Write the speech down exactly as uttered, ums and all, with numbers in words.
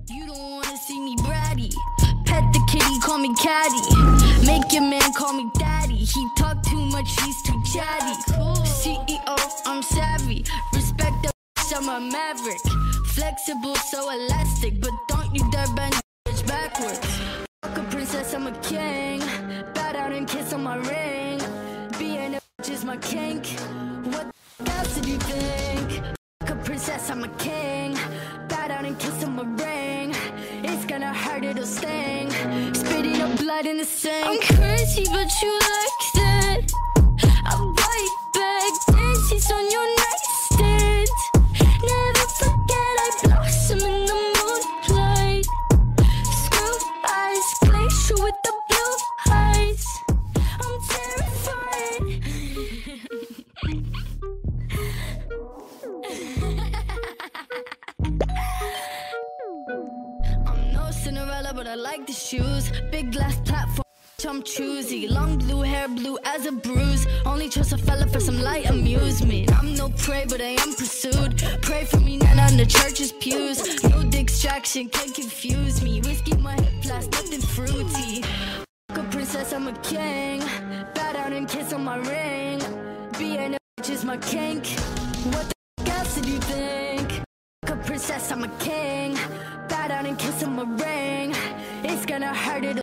You don't wanna see me bratty. Pet the kitty, call me caddy. Make your man call me daddy. He talk too much, he's too chatty. C E O, I'm savvy. Respect the I'm a maverick. Flexible, so elastic, but don't you dare bend your bitch backwards. Fuck a princess, I'm a king. Bow down and kiss on my ring. Being a bitch is my kink. What the f else did you think? Fuck a princess, I'm a king. Bow down and kiss on my ring. It's gonna hurt, it'll sting. Spitting up blood in the sink. I'm crazy, but you like that. I bite back, dances on your nightstand. Never forget I blossom in the moonlight. Screw eyes, glacier with the blue eyes. I'm terrified. I'm no Cinderella, but I like the shoes. Big glass platform, I'm choosy. Long blue hair, blue as a bruise. Only trust a fella for some light amusement. I'm no prey, but I am pursued. Pray for me, not on the church's pews. No distraction can confuse me. Whiskey, my hip flask, nothing fruity. Fuck a princess, I'm a king. Bow down and kiss on my ring. Being a bitch is my kink. What the f else did you think? Fuck a princess, I'm a king. Bow down and kiss on my ring. It's gonna hurt, it'll